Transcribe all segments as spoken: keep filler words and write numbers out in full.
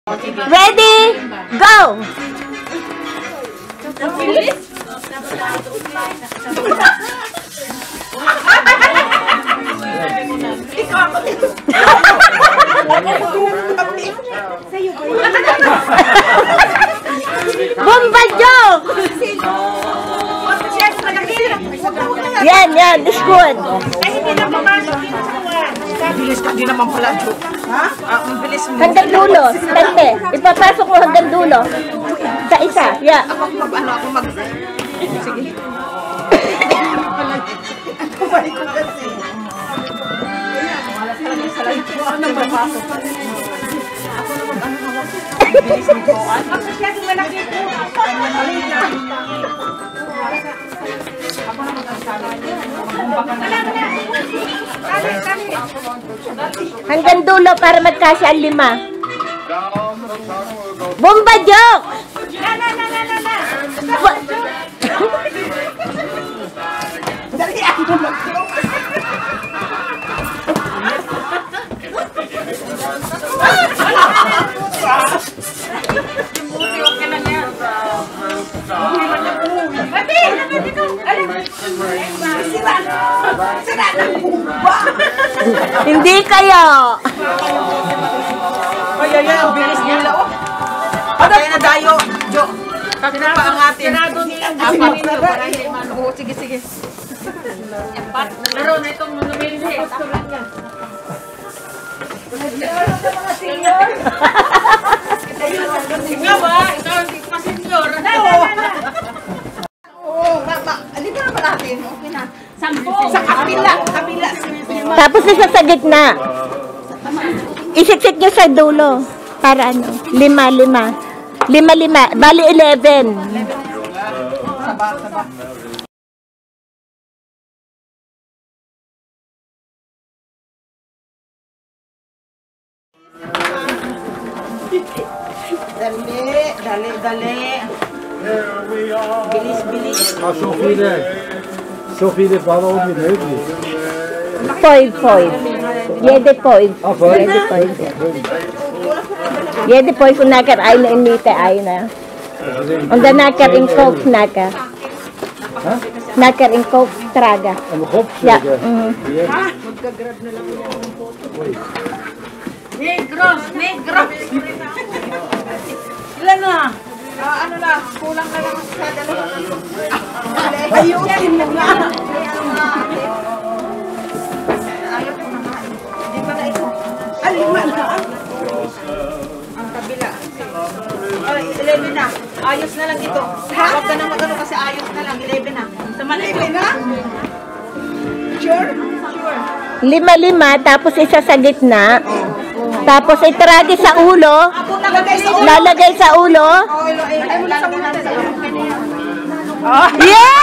Ready? Go! Bomba joke! Yan, yan. It's good. Bilis ka, di naman pala joke. Ha? Ang bilis mo. Hanggang dulo. Tante. Ipapasok mo hanggang dulo. Sa isa. Yeah. Ako mag, ano, ako mag... Sige. Ako balik ko kasi. Ano ba pasok? Ako na mag, ano, ako. Bilis mo ko. Ako siya, kung malaki ko. Ako na mag-asala. Hanggang dulo para magkasya ang lima. Bomba joke! Na, na, na, na, na, na. Dali ako mag-joke. Hindi kayo. Ay, ay, ay, ang bilis nila, oh. Ano? Kaya na dayo, Jo. Sino pa ang atin? Apat nito, para hindi man. Oo, sige, sige. Apat. Laro na itong monumento. Gusto lang yan. Laro na mga senior. Nga ba? Ikaw ang pa-senior. Oo, alin na naman natin. Okay na. Sa kapila, kapila. Tapos isa sa gitna. Isiksik nyo sa dulo. Para ano? Lima, lima. Lima, lima. Bali, eleven. Saba, saba. Dali, dali, dali. Bilis, bilis. Maar zo viele, zo viele ballen wie möglich. Five, five. Jede five. Ah, five? Jede five. Jede five und nachher eine in Mitte, eine. Und dann nachher in Kopf, nachher. Nachher in Kopf, traga. Aan de kop Ja. zeker? Mhm. Negros, negros. Ilan na? Ah, ano na, kulang na lang sa dalawa. Ayusin mo na. Ayaw ko na nga. Hindi pa na ito. Ah, lima na. Ang kabila. Ay, eleven na. Ayos na lang ito. Huwag ka na mag-ano kasi ayos na lang. eleven na. Sama na ito. na? Sure? Sure. Lima-lima, tapos isa sa gitna. Tapos itragi sa ulo. Lalagay sa ulo. Yeah!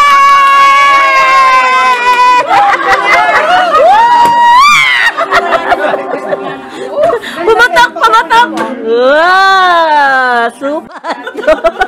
Pumatok, pumatok! Wow! Super!